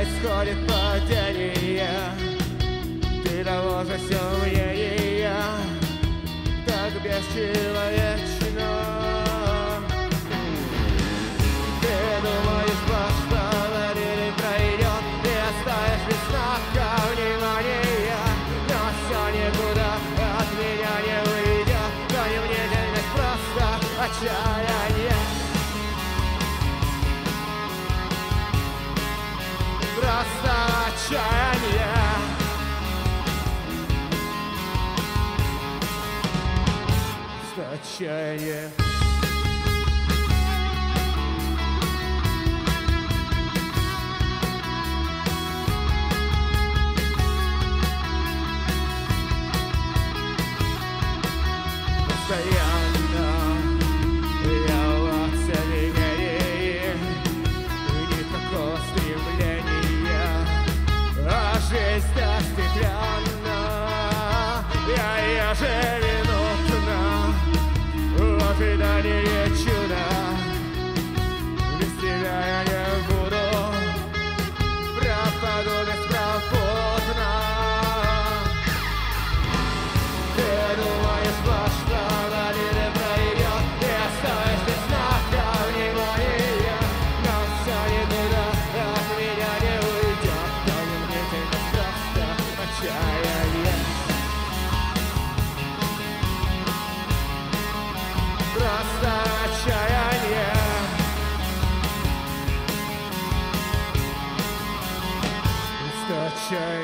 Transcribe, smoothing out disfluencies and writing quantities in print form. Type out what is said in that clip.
происходит падение. Ты того же все мнения, так бесчеловечно. Ты думаешь, прошло или пройдет, и оставишь без знака внимания. Но все никуда от меня не уйдет, то не мнительность, просто отчаяние. Просто отчаяние. Просто отчаяние. Постоянно я в оцепенении, никакого стремления, а жизнь так стеклянна, я ежеминутно в ожидании чуда. Без тебя я не буду, пропаду беспропутно. Ты думаешь, прошло или пройдет, и оставишь без знака внимания. Но все никуда от меня не уйдет, но не мнительность, просто отчаяние. Просто отчаяние. Просто отчаяние.